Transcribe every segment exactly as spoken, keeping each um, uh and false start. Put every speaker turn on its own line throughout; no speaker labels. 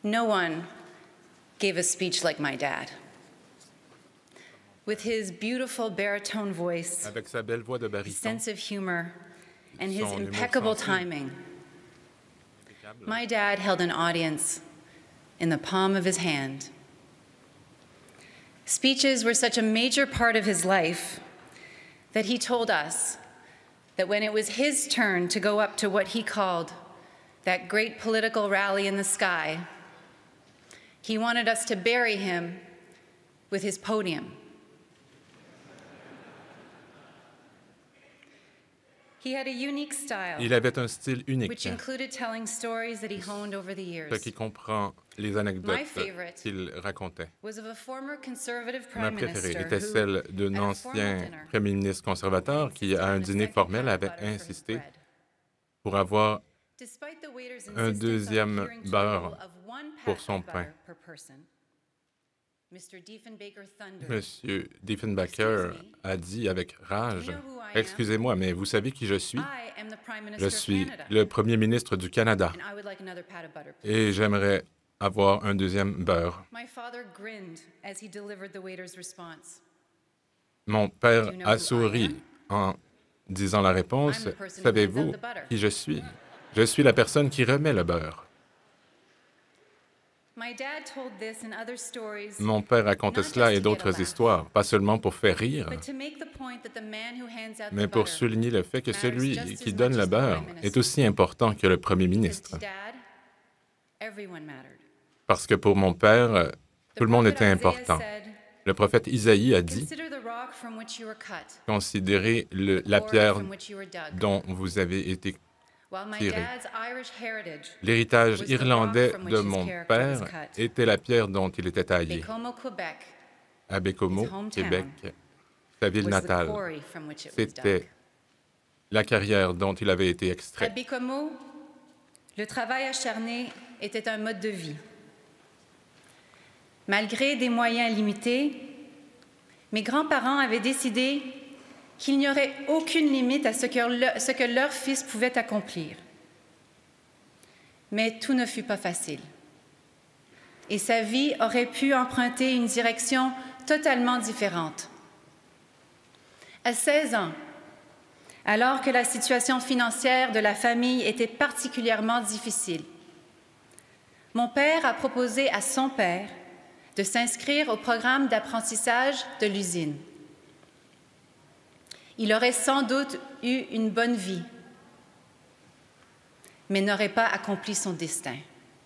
No one gave a speech like my dad. With his beautiful baritone voice,
Avec sa belle voix de
his
baryton,
sense of humor, and his
son humour
impeccable
sensible.
timing, my dad held an audience in the palm of his hand. Speeches were such a major part of his life that he told us that when it was his turn to go up to what he called that great political rally in the sky, he wanted us to bury him with his podium. He had a unique style,
Il avait un style unique,
which included telling stories that he honed over the
ce
years.
qui comprend les anecdotes qu'il racontait.
Was of a former conservative
Ma
prime
préférée
minister
était
who,
celle d'un
at a formal
ancien
dinner,
premier ministre conservateur qui, à un dîner formel, avait insisté pour avoir
despite the waiter's
un
insistence on
deuxième
adhering to the
beurre
rule of one
pour
pat
son
of
pain.
butter per person, Mister Diefenbaker thundered,
Monsieur Diefenbaker a dit avec rage, « Excusez-moi, mais vous savez qui je suis?
I am the Prime Minister
Je
of
suis
Canada,
le Premier ministre du Canada
and I would like another pat of butter, please."
et j'aimerais avoir un deuxième beurre. »
My father grinned as he delivered the waiter's response.
Mon père a souri en disant la réponse, « Savez-vous qui je suis? Je suis la personne qui remet le beurre. »
My dad told this and other stories,
Mon père racontait cela et d'autres histoires, pas seulement pour faire rire,
but to make the point that the man who hands out the
mais pour
butter
souligner le fait que
matters
celui
just as
qui
much
donne le
as the
beurre
prime
est
minister.
aussi important que le premier
Because
ministre.
to Dad, everyone mattered.
Parce que pour mon père,
The
tout le monde
prophet
était
Isaiah
important.
said,
Le prophète Isaïe a dit,
"Consider the rock from which you were cut,
« Considérez le- la
or
pierre
from which you were dug."
dont vous avez été
While my
tiré.
dad's Irish heritage
L'héritage
was the
irlandais
rock from which
de
his
mon
character
père
was cut.
était la pierre dont il était taillé.
Baie-Comeau, Quebec,
À Bécomo,
his hometown,
Québec, sa ville
was the
natale,
quarry from which it was
c'était
dug.
la carrière dont il avait été
À
extrait.
Baie-Comeau, le travail acharné était un mode de vie. Malgré des moyens limités, mes grands-parents avaient décidé qu'il n'y aurait aucune limite à ce que, le- ce que leur fils pouvait accomplir. Mais tout ne fut pas facile. Et sa vie aurait pu emprunter une direction totalement différente. À seize ans, alors que la situation financière de la famille était particulièrement difficile, mon père a proposé à son père de s'inscrire au programme d'apprentissage de l'usine. Il aurait sans doute eu une bonne vie, mais n'aurait pas accompli son destin.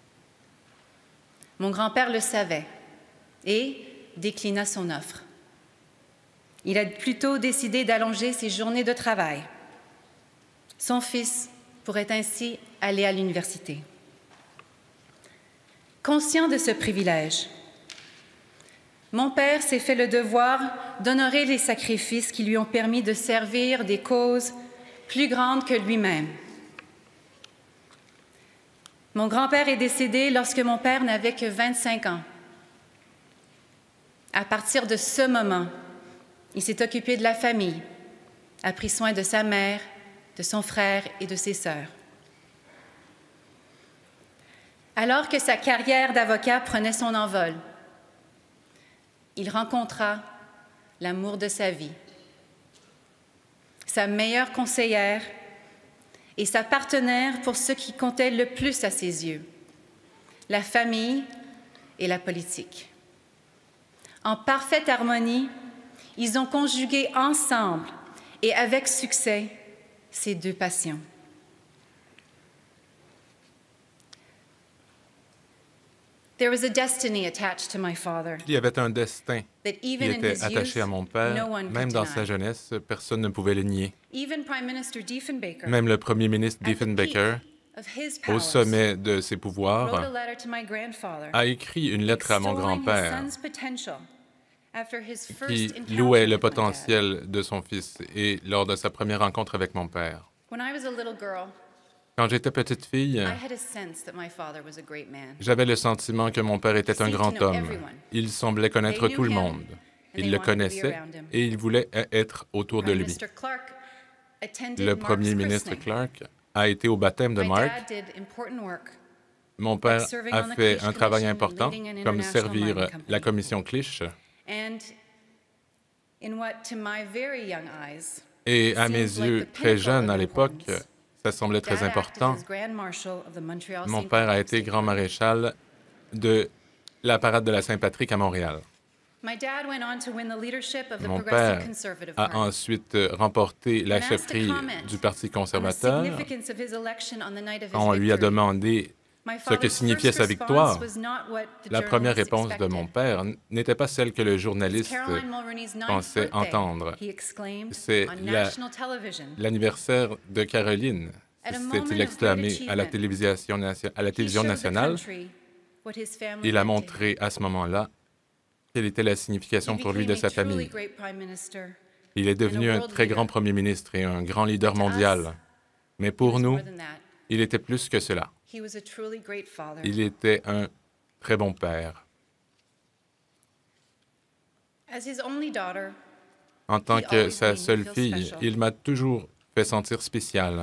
Mon grand-père le savait et déclina son offre. Il a plutôt décidé d'allonger ses journées de travail. Son fils pourrait ainsi aller à l'université. Conscient de ce privilège, mon père s'est fait le devoir d'honorer les sacrifices qui lui ont permis de servir des causes plus grandes que lui-même. Mon grand-père est décédé lorsque mon père n'avait que vingt-cinq ans. À partir de ce moment, il s'est occupé de la famille, a pris soin de sa mère, de son frère et de ses sœurs. Alors que sa carrière d'avocat prenait son envol, il rencontra l'amour de sa vie, sa meilleure conseillère et sa partenaire pour ce qui comptait le plus à ses yeux, la famille et la politique. En parfaite harmonie, ils ont conjugué ensemble et avec succès ces deux passions. There was a destiny attached to my father
Il y avait un destin
that
qui
even in
était
his
attaché
youth,
à mon
no
père.
one
Même
could
dans sa
deny.
jeunesse, personne ne pouvait le nier.
Even Prime Minister Diefenbaker,
Même le premier ministre
at the
Diefenbaker,
peak of his
au
powers,
sommet de ses
wrote a
pouvoirs,
letter to my grandfather,
a écrit une lettre à mon
extolling his
grand-père
son's potential after his
qui
first encounter
louait le
with my dad.
potentiel de son fils et lors de sa première rencontre avec mon père.
When I was a little girl,
Quand j'étais petite fille,
I had a sense that my father was a great man.
j'avais le sentiment que mon père était un grand homme. Il semblait connaître tout le monde. Il le connaissait et il voulait e- être autour de
Prime
lui.
Minister Clark attended
Le
Mark's
premier ministre
christening.
Clark a été au baptême de
My
Mark.
dad did important work,
Mon père a fait un travail important, comme servir la commission Clich. Et à mes yeux, très jeune à l'époque, ça semblait très important. Mon père a été grand maréchal de la parade de la Saint-Patrick à Montréal. Mon père a ensuite remporté la chefferie du Parti conservateur. Quand on lui a demandé ce que signifiait sa victoire, la première réponse de mon père n'était pas celle que le journaliste pensait entendre. C'est l'anniversaire de Caroline, s'est-il exclamé à la télévision, à la télévision nationale. Il a montré à ce moment-là quelle était la signification pour lui de sa famille. Il est devenu un très grand premier ministre et un grand leader mondial. Mais pour nous, il était plus que cela. Il était un très bon père. En tant que sa seule fille, il m'a toujours fait sentir spécial.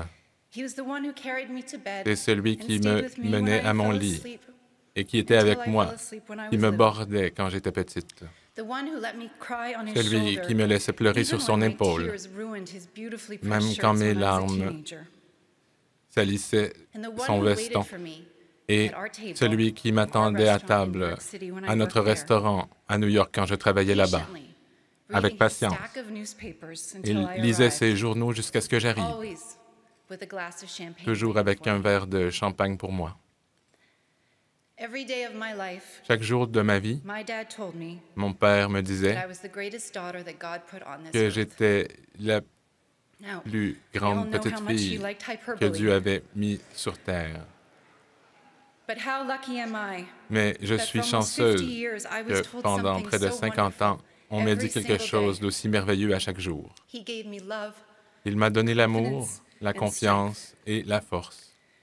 C'est celui qui me menait à mon lit et qui était avec moi, qui me bordait quand j'étais petite. Celui qui me laissait pleurer sur son épaule, même quand mes larmes salissaient son veston. Et celui qui m'attendait à table à notre restaurant à New York quand je travaillais là-bas, avec patience. Il lisait ses journaux jusqu'à ce que j'arrive, toujours avec un verre de champagne pour moi. Chaque jour de ma vie, mon père me disait que j'étais la plus grande petite fille que Dieu avait mise sur terre. Mais je suis chanceuse que pendant près de cinquante ans, on m'ait dit quelque chose d'aussi merveilleux à chaque jour. Il m'a donné l'amour, la confiance et la force.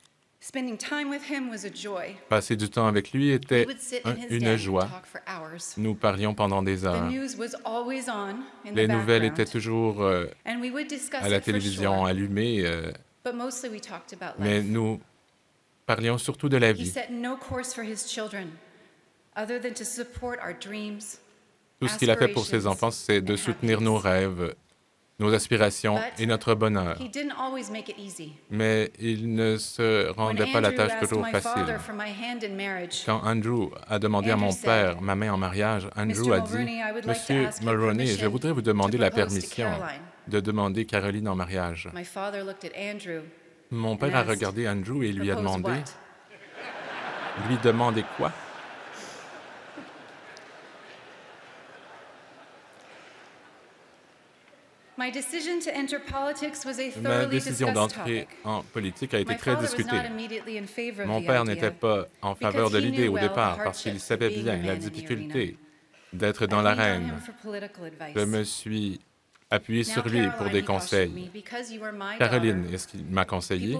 Passer du temps avec lui était un, une joie. Nous parlions pendant des heures. Les nouvelles étaient toujours euh, à la télévision allumées, euh, mais nous parlions surtout de la vie. Tout ce qu'il a fait pour ses enfants, c'est de soutenir nos rêves, nos aspirations et notre bonheur. Mais il ne se rendait pas la tâche toujours facile. Quand Andrew a demandé à mon père ma main en mariage, Andrew a dit « Monsieur Mulroney, je voudrais vous demander la permission de demander Caroline en mariage. » Mon père a regardé Andrew et lui a demandé « Lui demander quoi? » Ma décision d'entrer en politique a été très discutée. Mon père n'était pas en faveur de l'idée au départ parce qu'il savait bien la difficulté d'être dans l'arène. Je me suis appuyé sur lui pour des conseils. Caroline, est-ce qu'il m'a conseillé?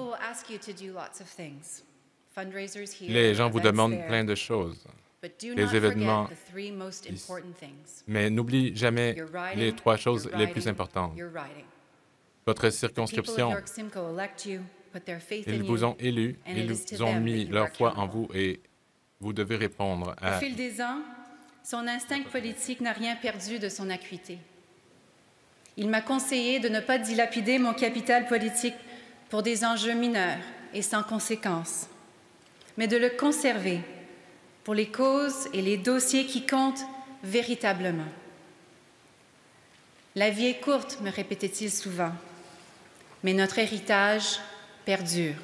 Les gens vous demandent plein de choses. Les événements, mais n'oublie jamais les trois choses les plus importantes. Votre circonscription, ils vous ont élu, ils vous ont mis leur foi en vous et vous devez répondre à...
Au fil des ans, son instinct politique n'a rien perdu de son acuité. Il m'a conseillé de ne pas dilapider mon capital politique pour des enjeux mineurs et sans conséquences, mais de le conserver pour les causes et les dossiers qui comptent véritablement. La vie est courte, me répétait-il souvent, mais notre héritage perdure.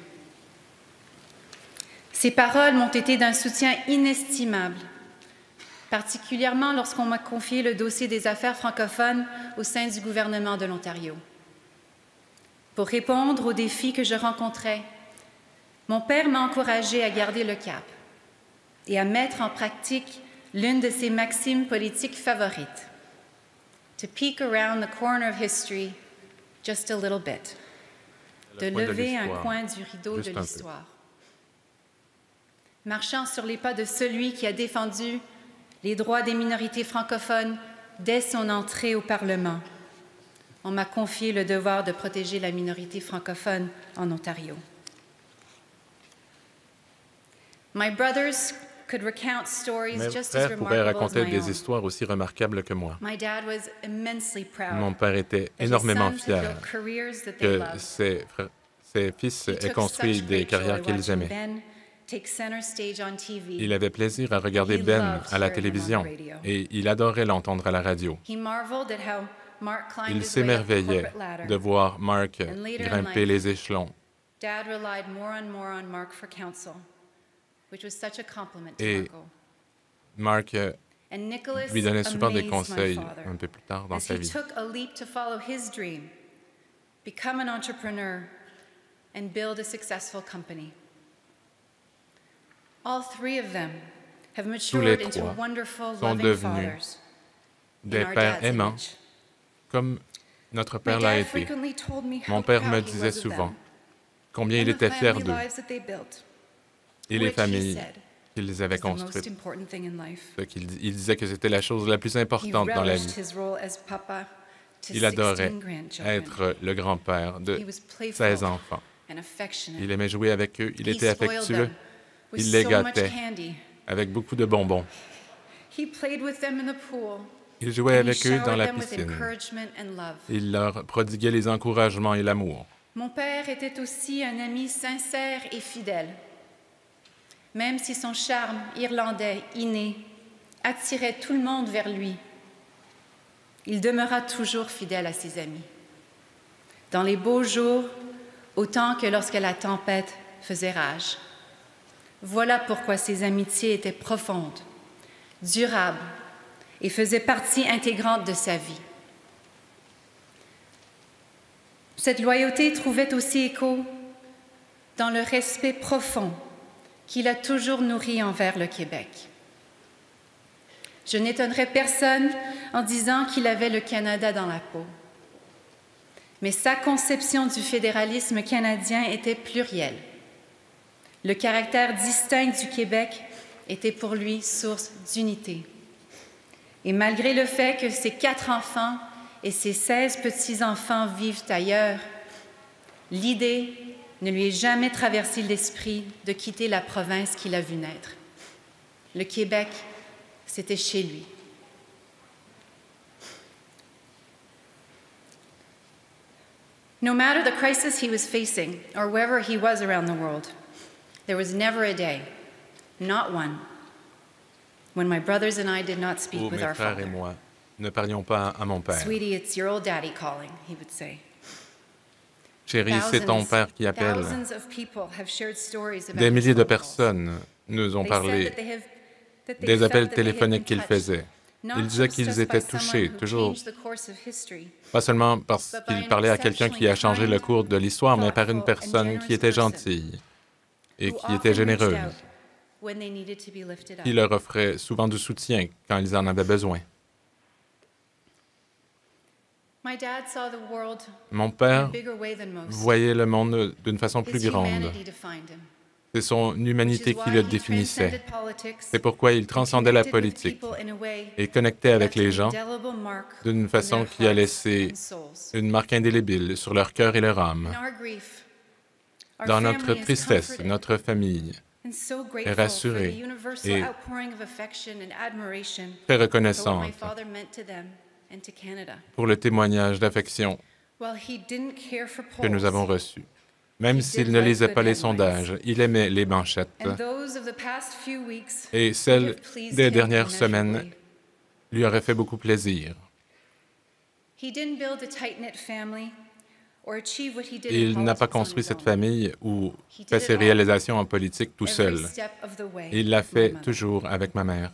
Ces paroles m'ont été d'un soutien inestimable, particulièrement lorsqu'on m'a confié le dossier des affaires francophones au sein du gouvernement de l'Ontario. Pour répondre aux défis que je rencontrais, mon père m'a encouragée à garder le cap et à mettre en pratique l'une de ses maximes politiques favorites, to peek around the corner of history just a little bit, de lever un coin du rideau de l'histoire. Marchant sur les pas de celui qui a défendu les droits des minorités francophones dès son entrée au Parlement, on m'a confié le devoir de protéger la minorité francophone en Ontario. Mes frères
pouvaient raconter des histoires aussi remarquables que moi. Mon père était énormément fier que ses, frères, ses fils aient construit des carrières qu'ils aimaient. Il avait plaisir à regarder Ben à la télévision et il adorait l'entendre à la radio. Il s'émerveillait de voir Mark grimper les échelons. Et Mark lui donnait souvent des conseils un peu plus tard dans sa vie. Tous les trois sont devenus des pères aimants, comme notre père l'a été. Mon père me disait souvent combien il était fier d'eux et les familles qu'ils avaient construites. Il, il disait que c'était la chose la plus importante dans la vie. Il adorait être le grand-père de seize enfants. Il aimait jouer avec eux, il était affectueux, il les gâtait avec beaucoup de bonbons. Il jouait avec eux dans la piscine. Il leur prodiguait les encouragements et l'amour.
Mon père était aussi un ami sincère et fidèle. Même si son charme irlandais inné attirait tout le monde vers lui, il demeura toujours fidèle à ses amis. Dans les beaux jours, autant que lorsque la tempête faisait rage. Voilà pourquoi ses amitiés étaient profondes, durables et faisaient partie intégrante de sa vie. Cette loyauté trouvait aussi écho dans le respect profond qu'il a toujours nourri envers le Québec. Je n'étonnerai personne en disant qu'il avait le Canada dans la peau. Mais sa conception du fédéralisme canadien était plurielle. Le caractère distinct du Québec était pour lui source d'unité. Et malgré le fait que ses quatre enfants et ses seize petits-enfants vivent ailleurs, l'idée ne lui est jamais traversé l'esprit de quitter la province qu'il a vue naître. Le Québec, c'était chez lui. No matter the crisis he was facing, or wherever he was around the world, there was never a day, not one, when my brothers and I did not speak with our father.
Mes frères et moi ne parlions pas à mon père.
Sweetie, it's your old daddy calling, he would say.
Chérie, c'est ton père qui appelle. Des milliers de personnes nous ont parlé des appels téléphoniques qu'il faisait. Ils disaient qu'ils étaient touchés, toujours, pas seulement parce qu'ils parlaient à quelqu'un qui a changé le cours de l'histoire, mais par une personne qui était gentille et qui était généreuse, qui leur offrait souvent du soutien quand ils en avaient besoin. Mon père voyait le monde d'une façon plus grande. C'est son humanité qui le définissait. C'est pourquoi il transcendait la politique et connectait avec les gens d'une façon qui a laissé une marque indélébile sur leur cœur et leur âme. Dans notre tristesse, notre famille est rassurée et très reconnaissante pour le témoignage d'affection que nous avons reçu. Même s'il ne lisait pas les sondages, il aimait les manchettes. Et celles des dernières semaines lui auraient fait beaucoup plaisir. Il n'a pas construit cette famille ou fait ses réalisations en politique tout seul. Il l'a fait toujours avec ma mère.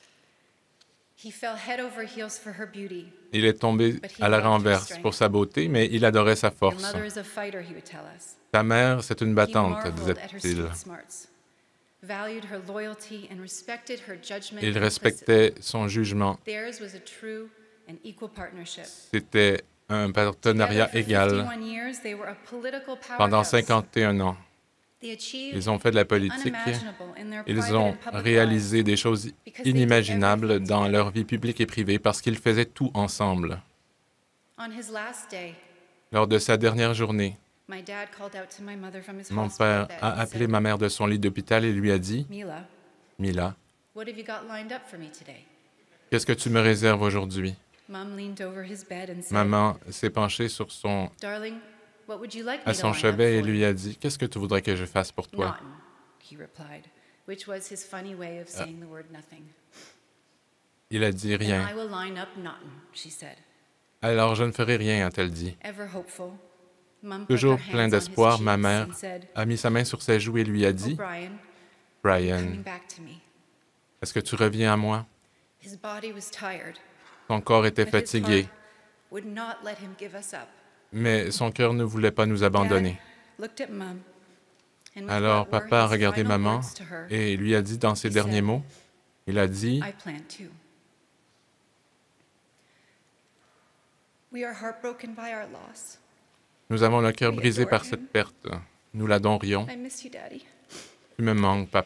Il est tombé à la renverse pour sa beauté, mais il adorait sa force. Ta mère, c'est une battante, disait-il. Il respectait son jugement. C'était un partenariat égal. Pendant cinquante et un ans, ils ont fait de la politique. Ils ont réalisé des choses inimaginables dans leur vie publique et privée parce qu'ils faisaient tout ensemble. Lors de sa dernière journée, Mon père a appelé ma mère de son lit d'hôpital et lui a dit, « Mila, qu'est-ce que tu me réserves aujourd'hui? » Maman s'est penchée sur son, à son chevet et lui a dit, « Qu'est-ce que tu voudrais que je fasse pour toi? » Il a dit, « Rien. » Alors je ne ferai rien, a-t-elle dit. Toujours plein d'espoir, ma mère a mis sa main sur ses joues et lui a dit, « Brian, est-ce que tu reviens à moi? » Son corps était fatigué, mais son cœur ne voulait pas nous abandonner. Alors papa a regardé maman et lui a dit dans ses derniers mots, il a dit, « Nous avons le cœur brisé par cette perte. Nous l'adorions. Tu me manques, papa. »